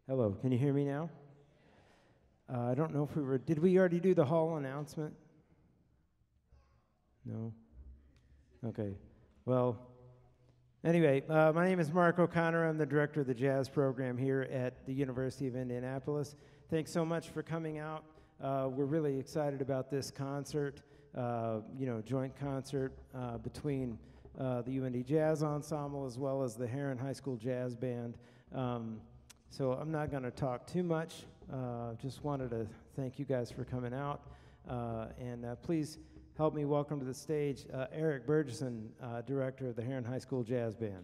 Hello, can you hear me now? I don't know if did we already do the hall announcement? No? Okay. Well, anyway, my name is Mark O'Connor. I'm the director of the jazz program here at the University of Indianapolis. Thanks so much for coming out. We're really excited about this concert, joint concert between the UIndy Jazz Ensemble as well as the Herron High School Jazz Band. So I'm not going to talk too much. Just wanted to thank you guys for coming out. And please help me welcome to the stage Eric Burgesson, director of the Herron High School Jazz Band.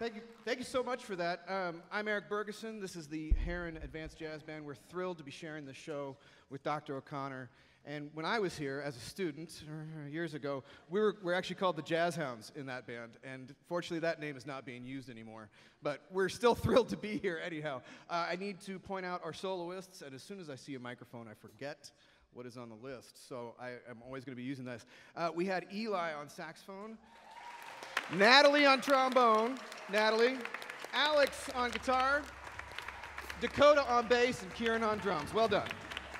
Thank you so much for that. I'm Eric Bergeson. This is the Herron Advanced Jazz Band. We're thrilled to be sharing the show with Dr. O'Connor. And when I was here as a student years ago, we're actually called the Jazz Hounds in that band. And fortunately, that name is not being used anymore. But we're still thrilled to be here anyhow. I need to point out our soloists, and as soon as I see a microphone, I forget what is on the list. So I'm always going to be using this. We had Eli on saxophone, Natalie on trombone, Alex on guitar, Dakota on bass, and Kieran on drums. Well done.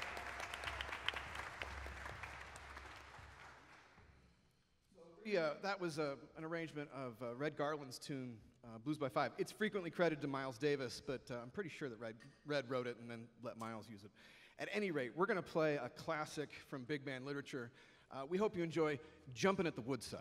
That was an arrangement of Red Garland's tune, Blues by Five. It's frequently credited to Miles Davis, but I'm pretty sure that Red wrote it and then let Miles use it. At any rate, we're going to play a classic from big band literature. We hope you enjoy Jumpin' at the Woodside.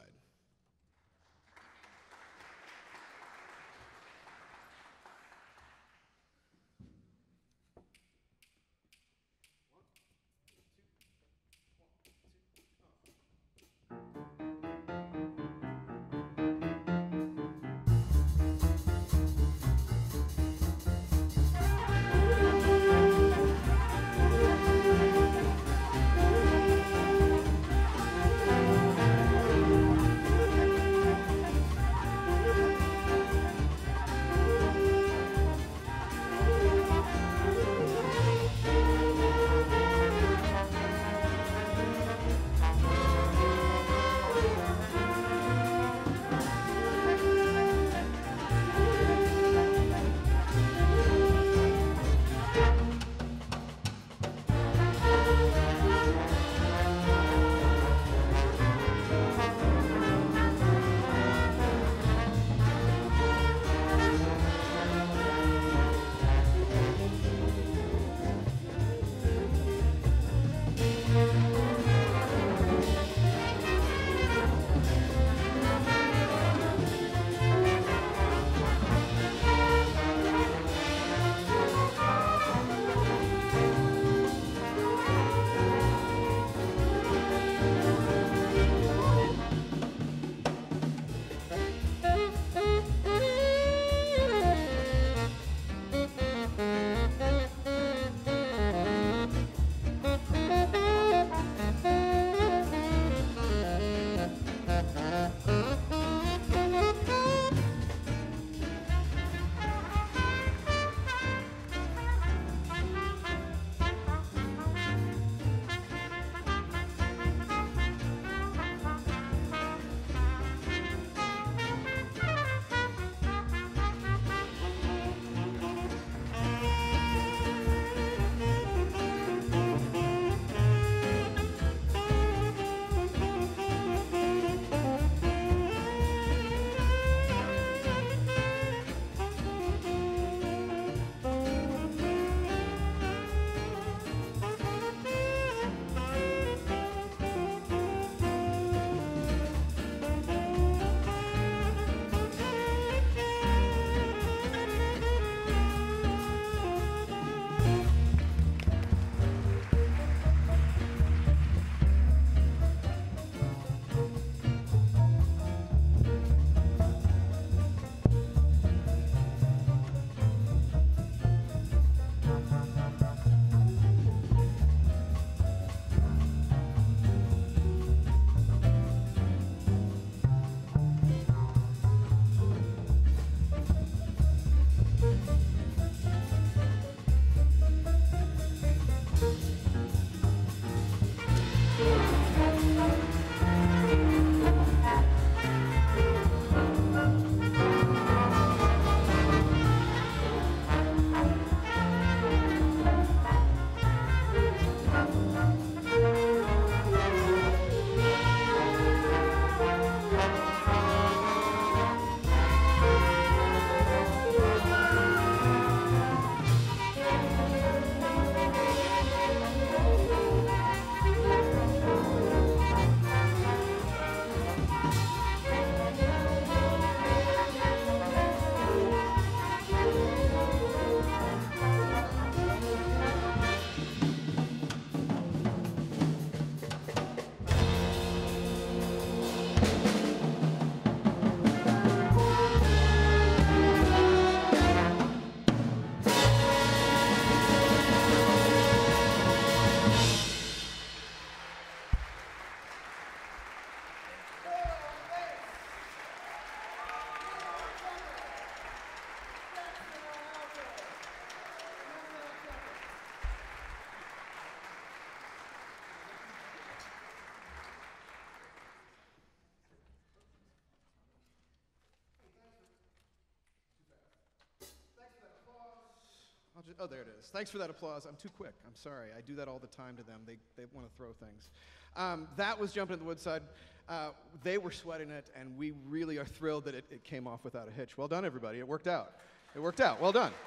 Oh, there it is. Thanks for that applause. I'm too quick. I'm sorry. I do that all the time to them. They want to throw things. That was Jumping at the Woodside. They were sweating it, and we really are thrilled that it came off without a hitch. Well done, everybody. It worked out. It worked out. Well done.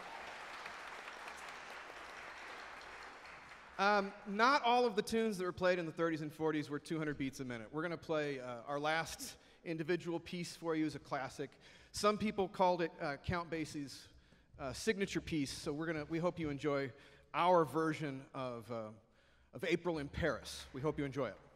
Not all of the tunes that were played in the 30s and 40s were 200 beats a minute. We're going to play our last individual piece for you as a classic. Some people called it Count Basie's signature piece, so we hope you enjoy our version of April in Paris. We hope you enjoy it.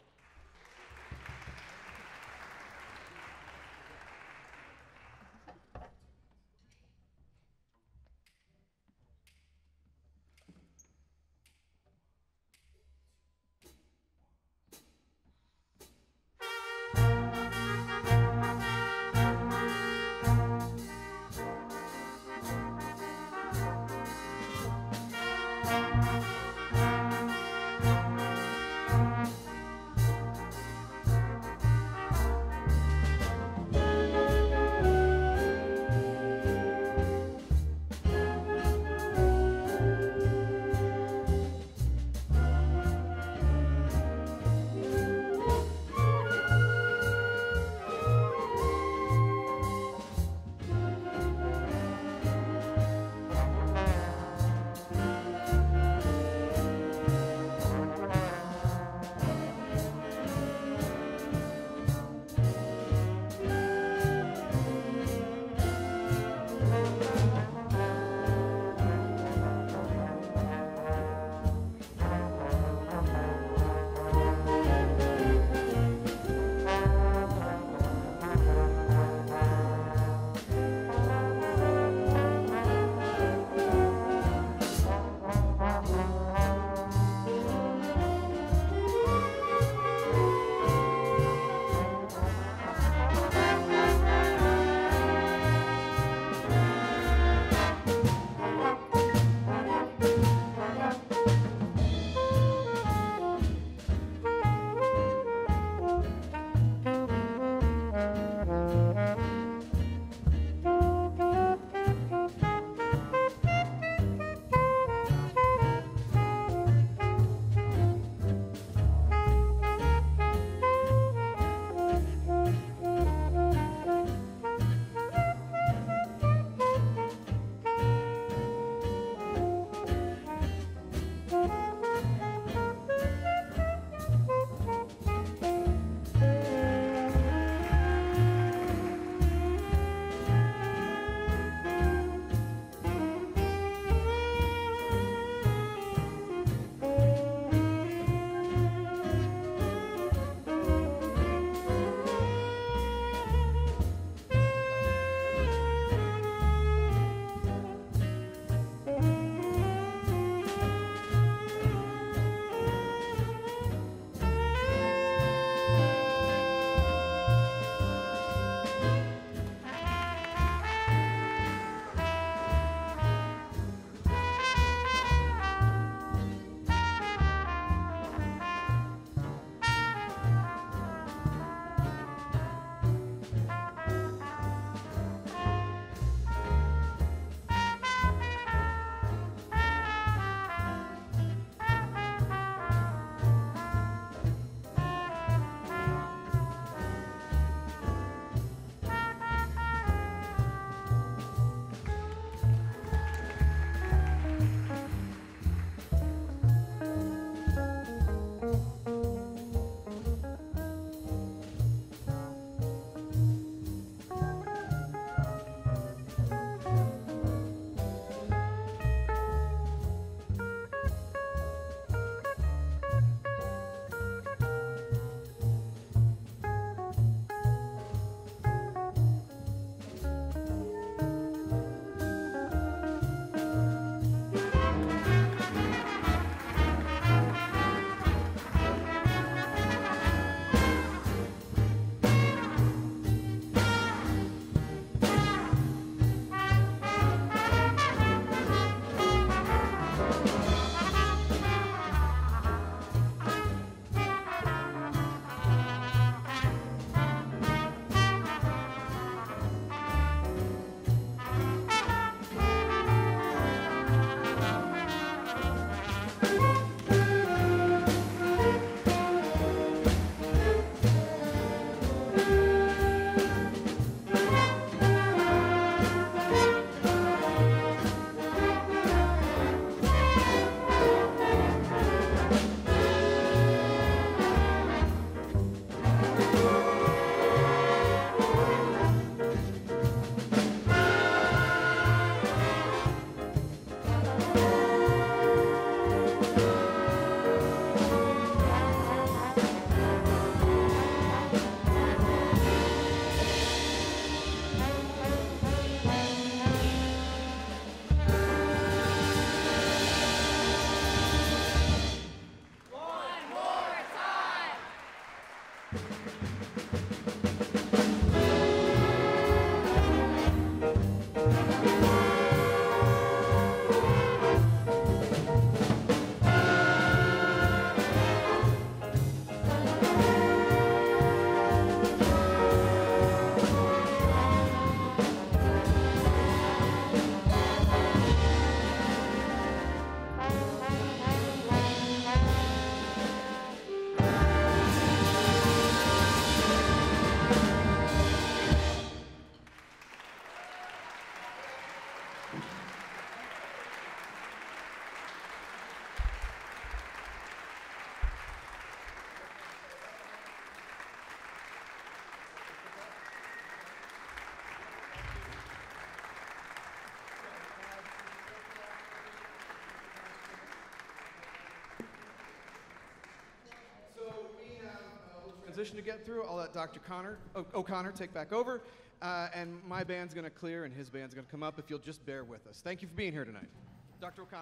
transition to get through. I'll let Dr. O'Connor take back over, and my band's going to clear, and his band's going to come up if you'll just bear with us. Thank you for being here tonight. Dr. O'Connor.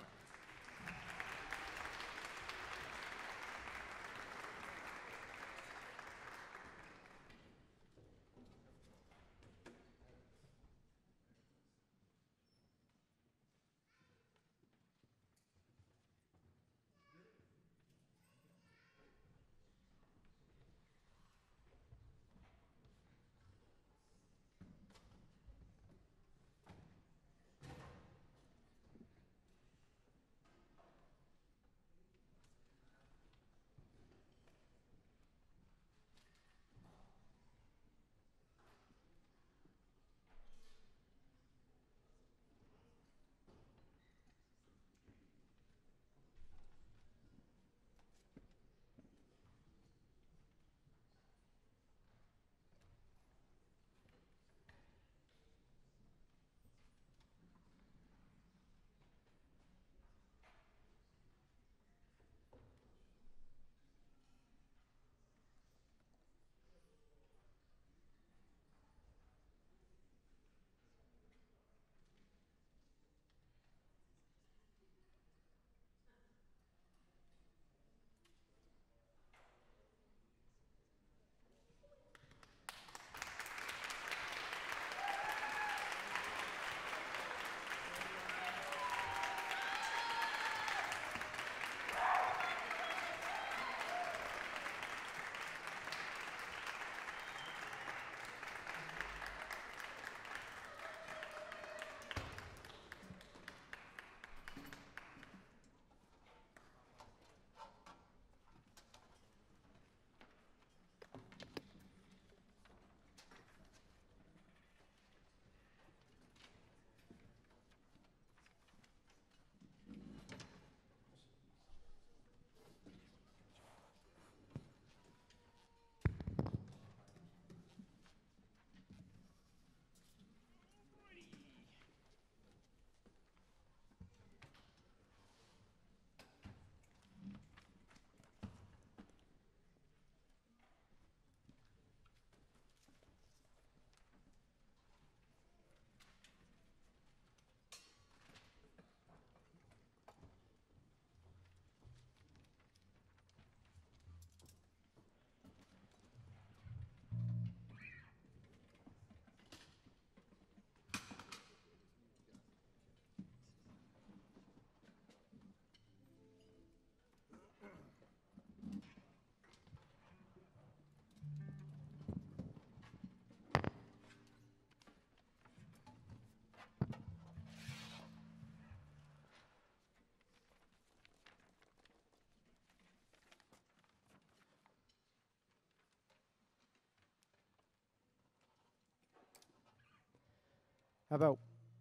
How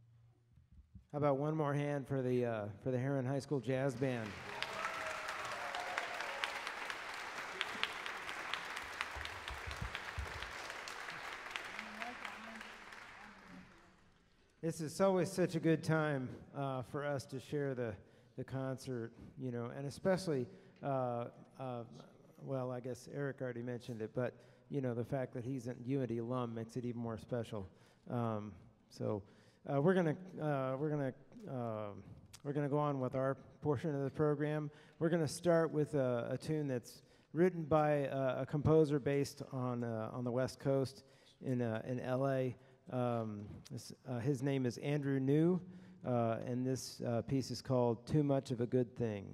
about one more hand for the Herron High School Jazz Band? This is always such a good time for us to share the concert, you know, and especially, well, I guess Eric already mentioned it, but you know, the fact that he's an UIndy alum makes it even more special. So we're gonna go on with our portion of the program. We're gonna start with a tune that's written by a composer based on the West Coast in LA. His name is Andrew New, and this piece is called "Too Much of a Good Thing."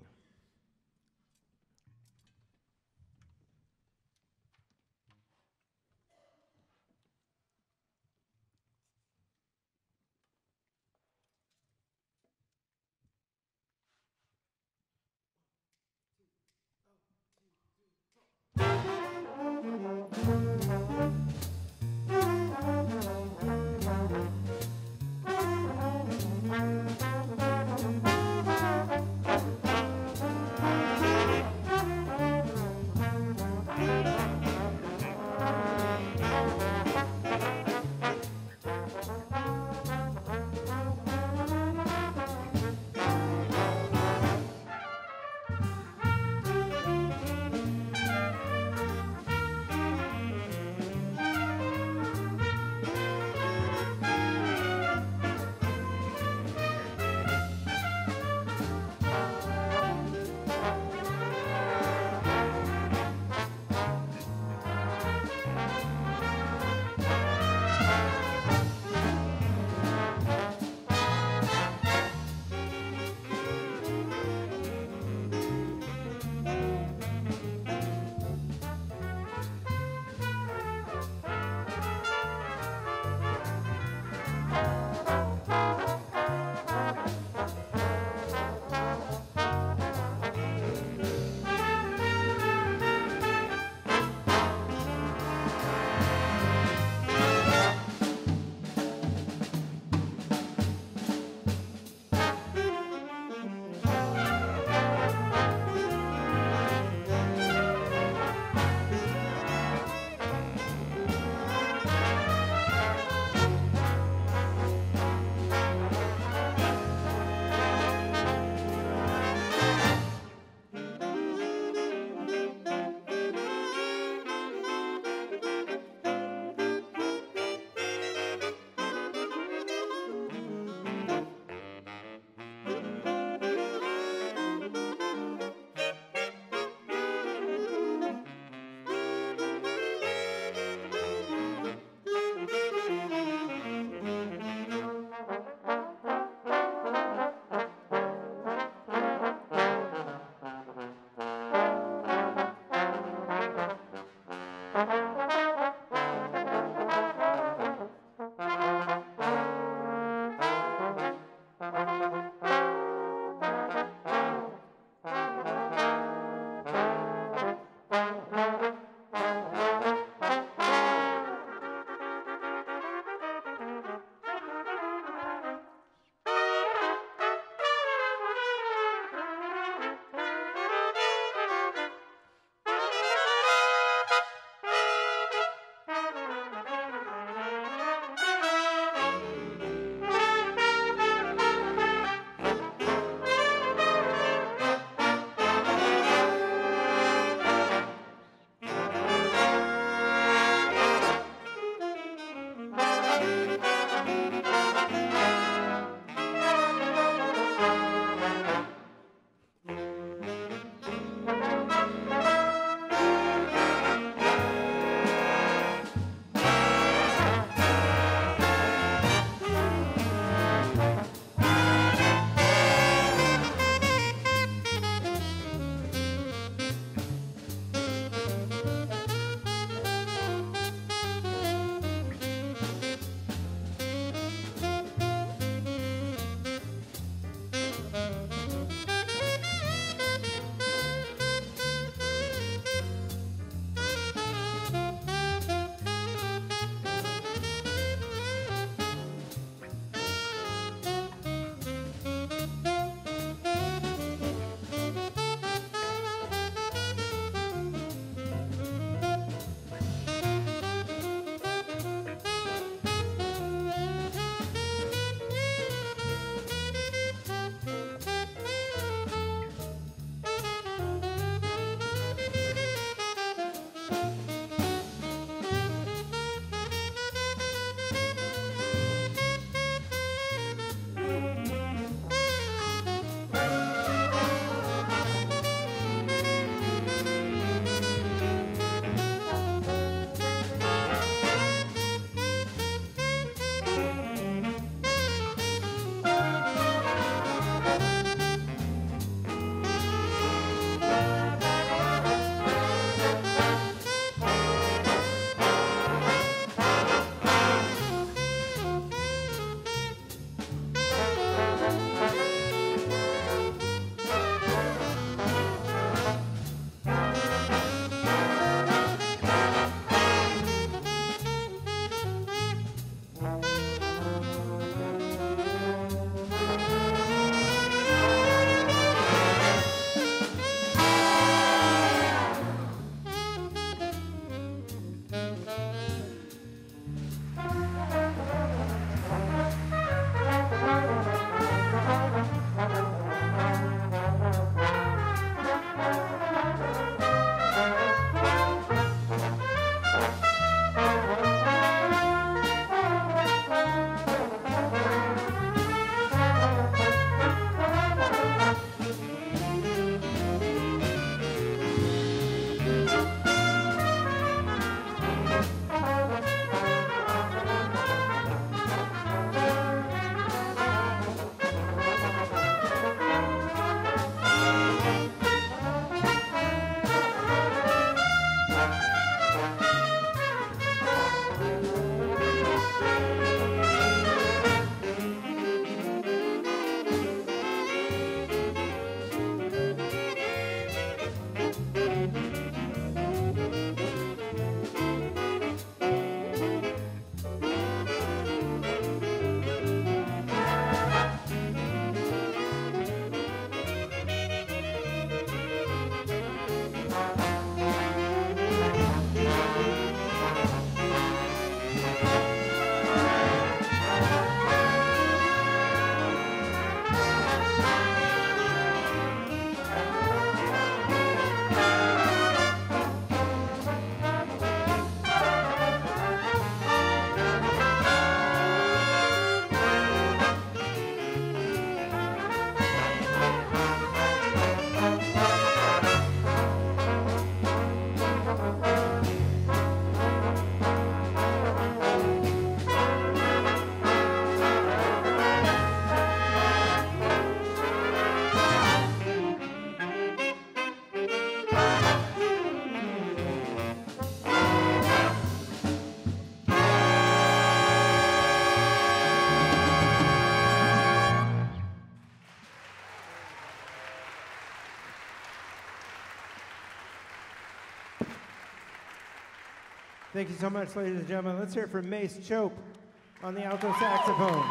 Thank you so much, ladies and gentlemen. Let's hear it from Mace Chope on the alto saxophone.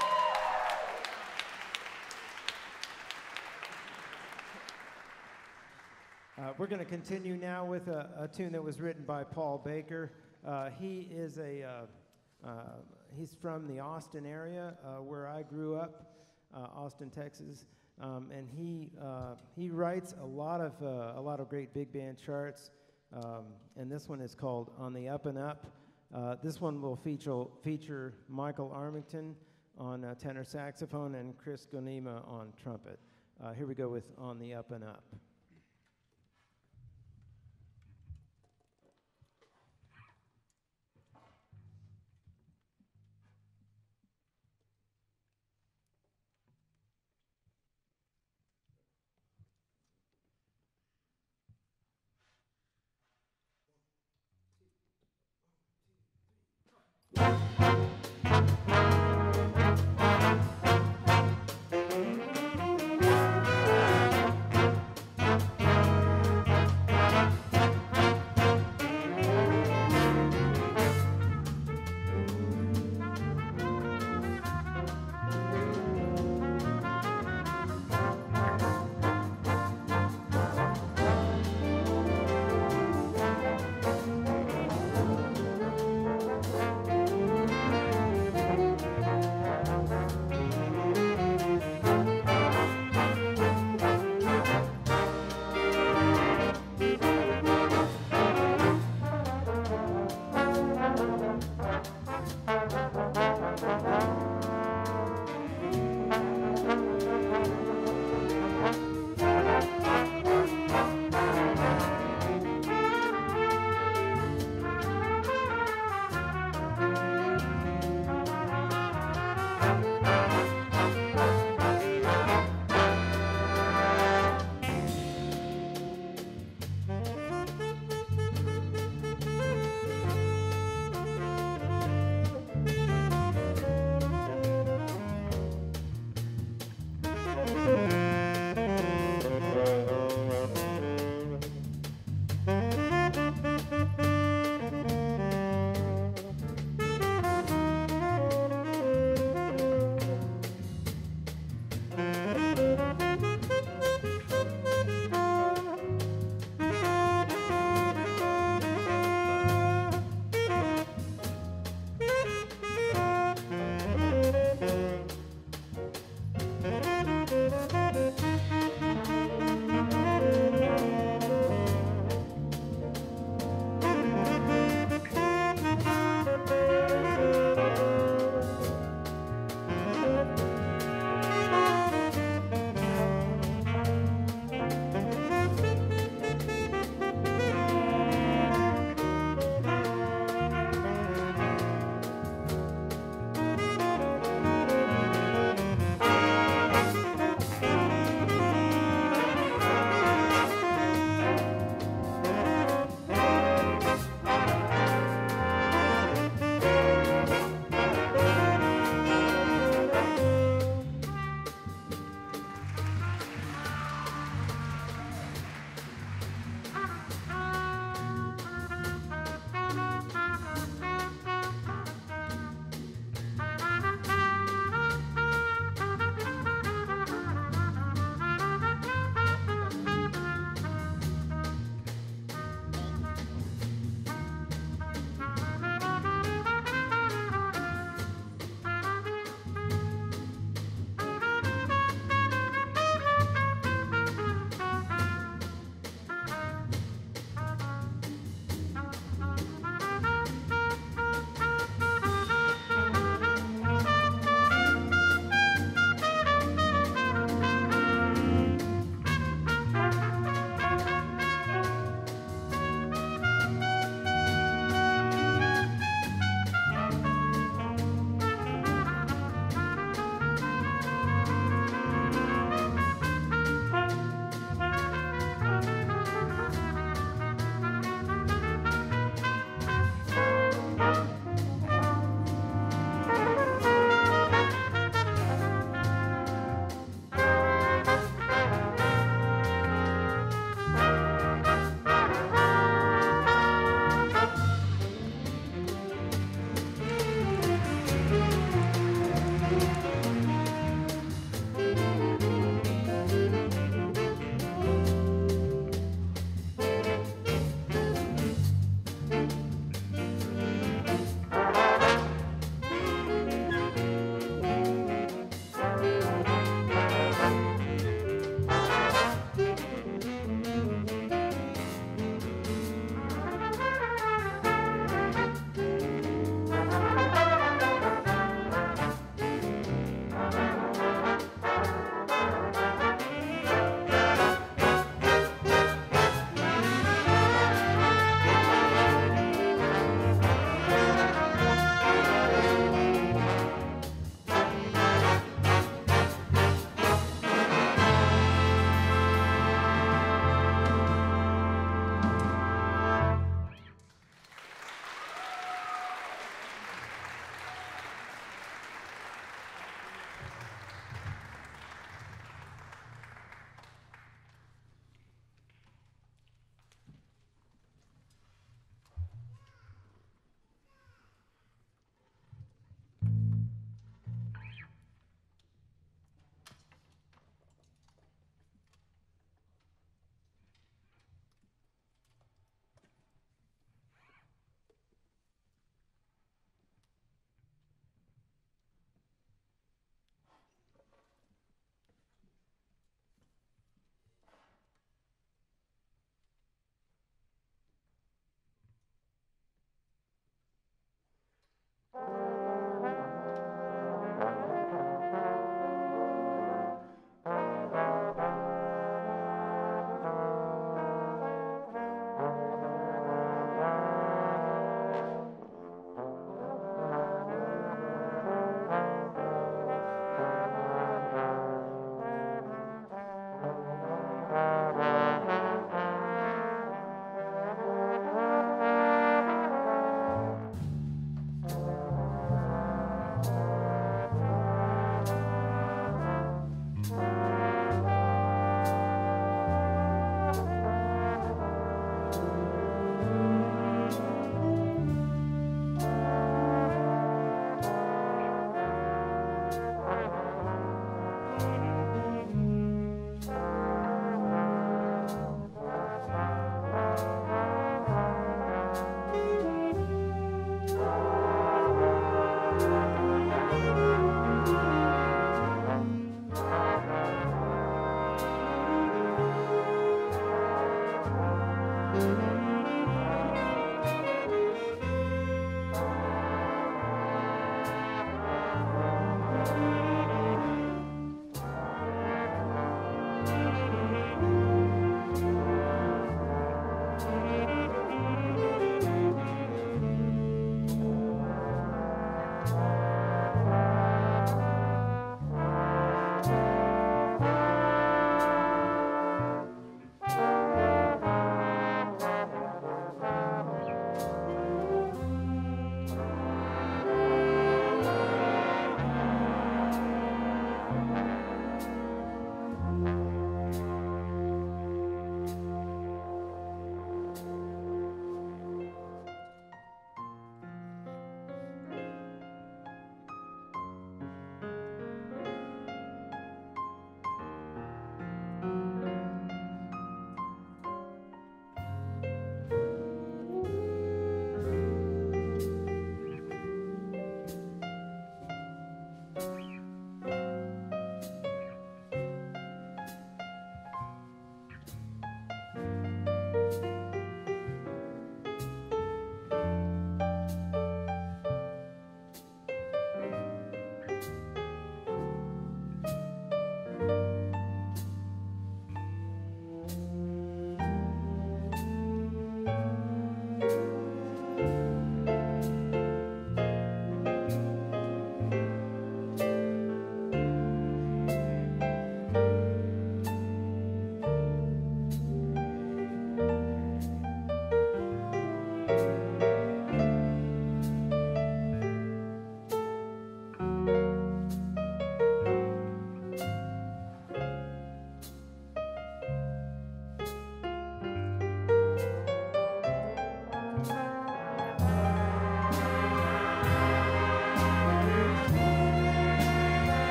We're going to continue now with a tune that was written by Paul Baker. He's from the Austin area, where I grew up, Austin, Texas, and he writes a lot of great big band charts. And this one is called "On the Up and Up." This one will feature Michael Armington on tenor saxophone and Chris Gonima on trumpet. Here we go with "On the Up and Up."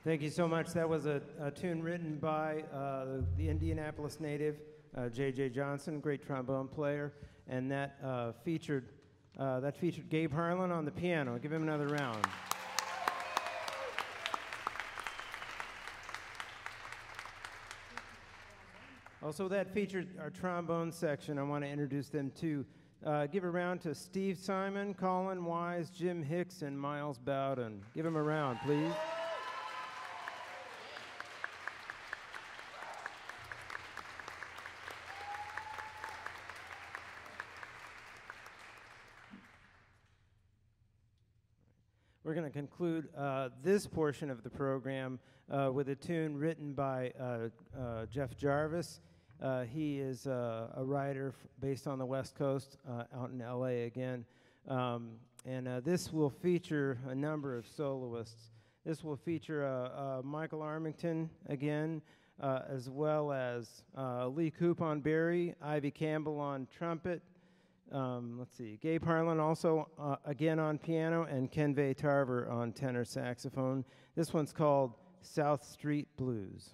Thank you so much. That was a tune written by the Indianapolis native, J.J. Johnson, great trombone player, and that featured Gabe Harlan on the piano. Give him another round. Also, that featured our trombone section. I want to introduce them too. Give a round to Steve Simon, Colin Wise, Jim Hicks, and Miles Bowden. Give them a round, please. We're going to conclude this portion of the program with a tune written by Jeff Jarvis. He is a writer based on the West Coast, out in LA again. This will feature a number of soloists. This will feature Michael Armington again, as well as Lee Coop on Barry, Ivy Campbell on trumpet. Let's see, Gabe Harlan also again on piano, and Ken Vay Tarver on tenor saxophone. This one's called South Street Blues.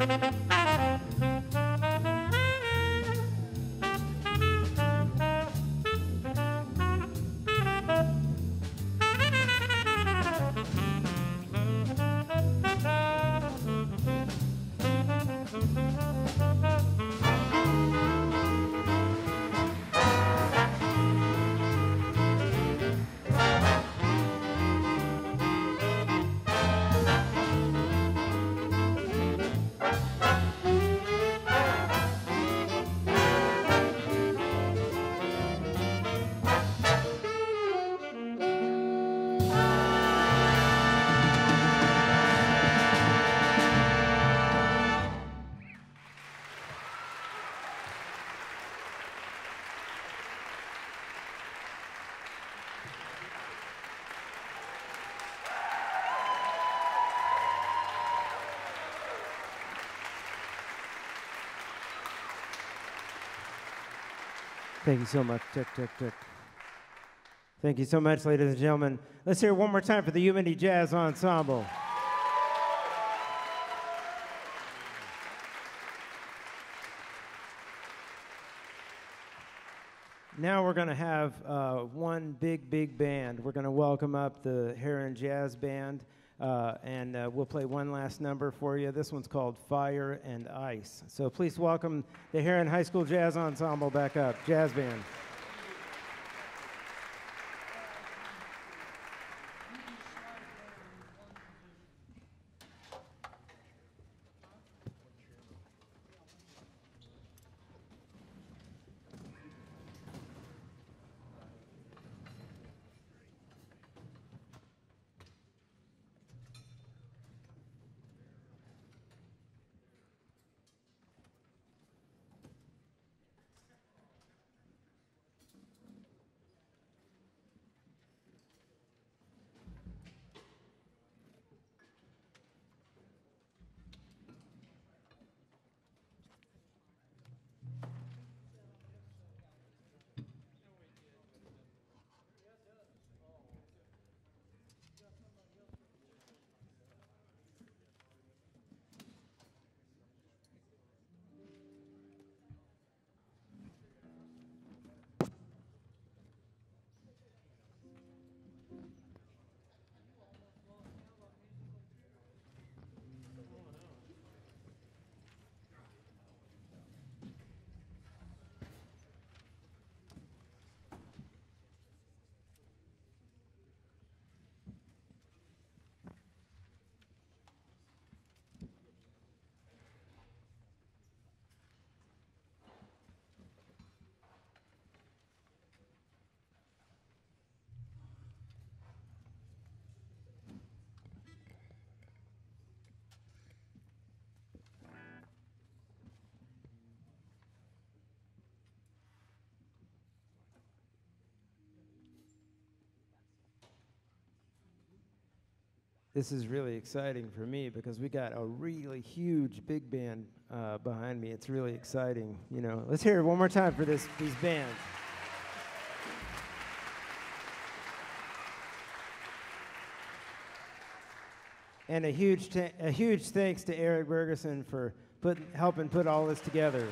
Thank you so much. Tick, tick, tick. Thank you so much, ladies and gentlemen. Let's hear it one more time for the UIndy Jazz Ensemble. Now we're going to have one big band. We're going to welcome up the Herron Jazz Band, and we'll play one last number for you. This one's called Fire and Ice. So please welcome the Herron High School Jazz Ensemble back up. Jazz Band. This is really exciting for me because we got a really huge big band behind me. It's really exciting. You know, let's hear it one more time for these bands. And a huge thanks to Eric Bergeson for helping put all this together.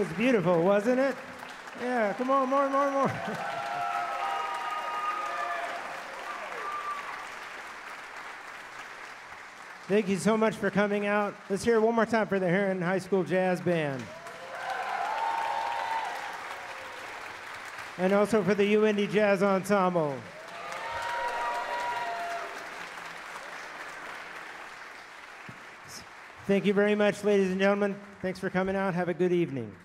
was beautiful, wasn't it? Yeah, come on, more. Thank you so much for coming out. Let's hear it one more time for the Herron High School Jazz Band. And also for the UIndy Jazz Ensemble. Thank you very much, ladies and gentlemen. Thanks for coming out. Have a good evening.